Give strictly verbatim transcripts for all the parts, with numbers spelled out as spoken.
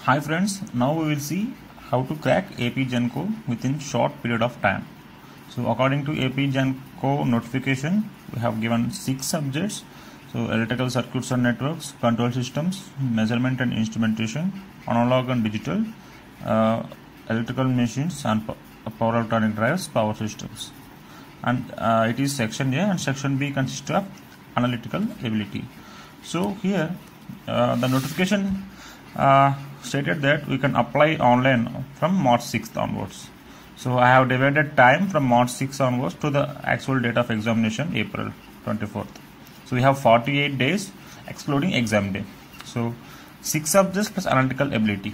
Hi friends, now we will see how to crack APGENCO within short period of time. So according to APGENCO notification, we have given six subjects. So electrical circuits and networks, control systems, measurement and instrumentation, analog and digital, uh, electrical machines and power electronic drives, power systems. And uh, it is section A, and section B consists of analytical ability. So here uh, the notification uh, stated that we can apply online from March sixth onwards. So I have divided time from March sixth onwards to the actual date of examination, April twenty-fourth. So we have forty-eight days excluding exam day. So six subjects plus analytical ability.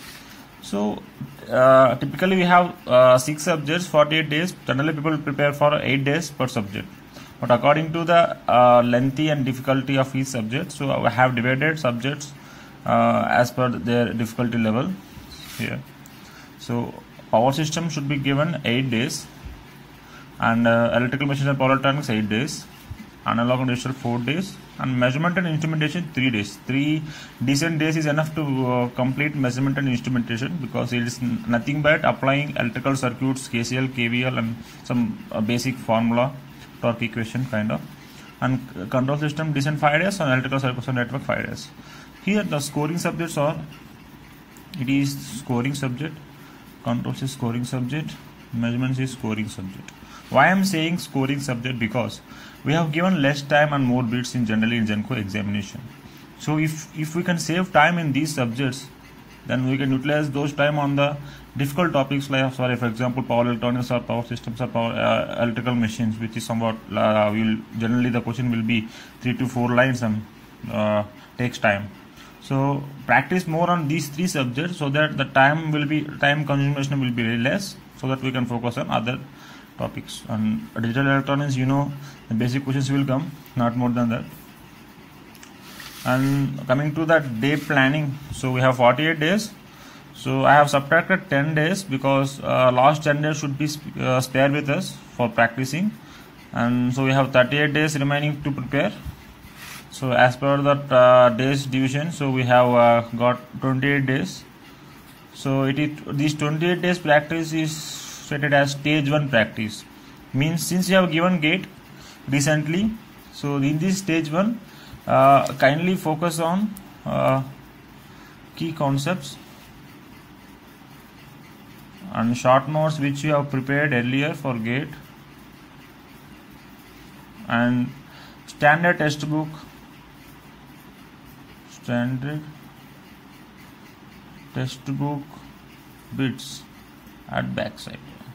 So uh, typically we have uh, six subjects, forty-eight days. Generally people prepare for eight days per subject. But according to the uh, lengthy and difficulty of each subject, so I have divided subjects uh, as per their difficulty level here. So power system should be given eight days, and uh, electrical machines and power electronics eight days, analog and digital four days, and measurement and instrumentation three days. Three decent days is enough to uh, complete measurement and instrumentation, because it is nothing but applying electrical circuits, K C L, K V L, and some uh, basic formula, torque equation kind of. And uh, control system decent five days, and electrical circuits and network five days. Here the scoring subjects are, it is scoring subject, controls is scoring subject, measurements is scoring subject. Why I am saying scoring subject? Because we have given less time and more bits in generally in GENCO examination. So if if we can save time in these subjects, then we can utilize those time on the difficult topics, like sorry for example power electronics or power systems or power uh, electrical machines, which is somewhat uh, will generally the question will be three to four lines and uh, takes time. So practice more on these three subjects, so that the time will be time consumption will be less, so that we can focus on other topics. And digital electronics, you know, the basic questions will come, not more than that. And coming to that day planning, so we have forty-eight days. So I have subtracted ten days, because uh, last ten days should be sp uh, spare with us for practicing, and so we have thirty-eight days remaining to prepare. So as per that uh, days division, so we have uh, got twenty-eight days. So it is these twenty-eight days practice is stated as stage one practice. Means since you have given gate recently, so in this stage one, uh, kindly focus on uh, key concepts and short notes which you have prepared earlier for gate, and standard textbook, standard textbook bits at backside.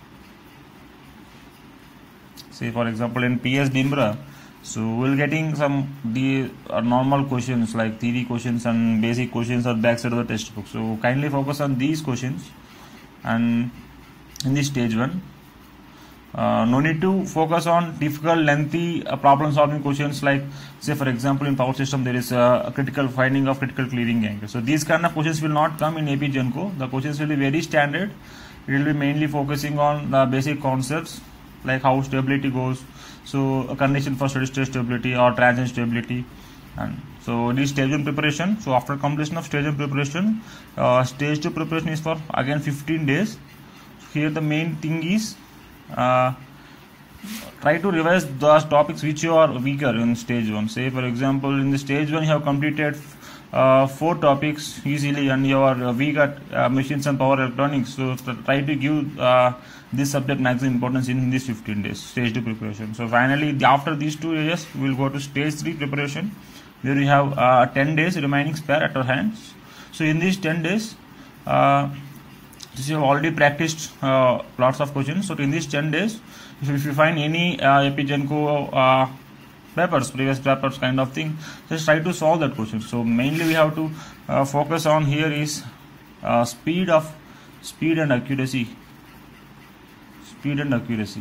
Say for example in P S Dimbra, so we'll getting some the uh, normal questions like theory questions and basic questions at backside of the textbook. So kindly focus on these questions, and in this stage one, uh, no need to focus on difficult lengthy uh, problem solving questions, like say for example in power system there is a, a critical finding of critical clearing angle. So these kind of questions will not come in APGENCO. The questions will be very standard. It will be mainly focusing on the basic concepts, like how stability goes, so a condition for steady state stability or transient stability. And so this stage one preparation. So after completion of stage one preparation, uh, stage two preparation is for again fifteen days. Here the main thing is uh, try to revise those topics which you are weaker in stage one. Say for example in the stage one you have completed uh, four topics easily, and you are weak at uh, machines and power electronics. So try to give uh, this subject maximum importance in this fifteen days stage two preparation. So finally after these two areas we will go to stage three preparation, where we have uh, ten days remaining spare at our hands. So in these ten days, uh, since you have already practiced uh, lots of questions, so in these ten days, if, if you find any uh, APGENCO uh, papers, previous papers kind of thing, just try to solve that question. So mainly we have to uh, focus on here is uh, speed of speed and accuracy, speed and accuracy.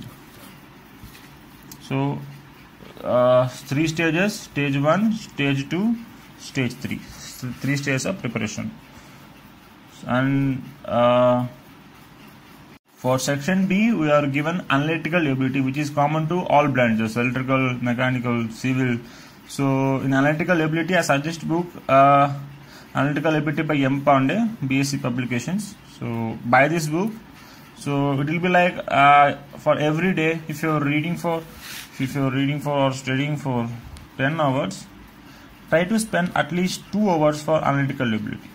So uh, three stages: stage one, stage two, stage three. Three stages of preparation. And uh, for section B, we are given analytical ability, which is common to all branches: electrical, mechanical, civil. So in analytical ability, I suggest book uh, Analytical Ability by M Pandey, B S c Publications. So buy this book. So it will be like uh, for every day, if you're reading for if you're reading for or studying for ten hours, try to spend at least two hours for analytical ability.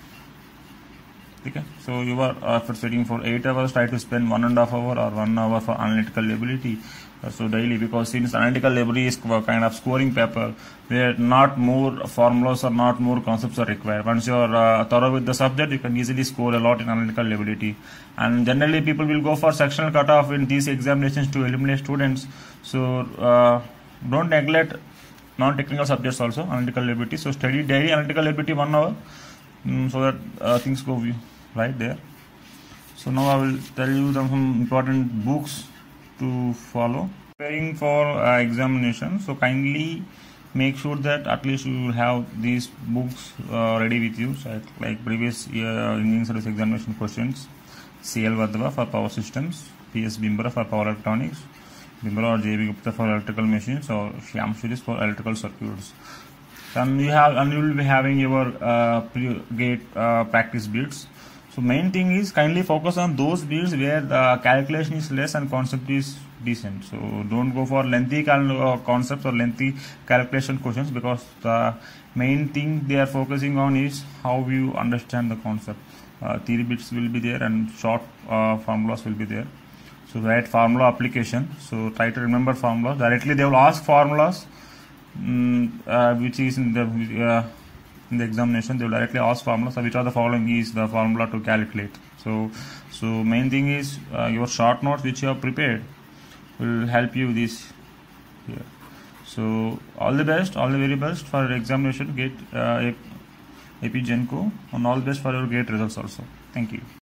Okay, so you are uh, for studying for eight hours, try to spend one and a half hour or one hour for analytical ability. Uh, so daily, because since analytical ability is kind of scoring paper, where not more formulas or not more concepts are required. Once you are uh, thorough with the subject, you can easily score a lot in analytical ability. And generally, people will go for sectional cutoff in these examinations to eliminate students. So uh, don't neglect non-technical subjects also, analytical ability. So study daily analytical ability one hour, mm, so that uh, things go right there. So now I will tell you some important books to follow. Preparing for uh, examination, so kindly make sure that at least you will have these books uh, ready with you, so like previous year Indian Service Examination questions, C L Vadva for power systems, P S Bimbra for power electronics, Bimbra or J B Gupta for electrical machines, or Shyam Shuris for electrical circuits. And you have and you will be having your uh, gate uh, practice bits. So main thing is kindly focus on those bits where the calculation is less and concept is decent. So don't go for lengthy cal concepts or lengthy calculation questions, because the main thing they are focusing on is how you understand the concept. Uh, theory bits will be there and short uh, formulas will be there. So write formula application. So try to remember formulas. Directly they will ask formulas, um, uh, which is in the uh, in the examination. They will directly ask formulas. So which are the following is the formula to calculate. So so main thing is uh, your short notes which you have prepared will help you this here. So all the best, all the very best for your examination. Get uh, APGENCO, and all the best for your GATE results also. Thank you.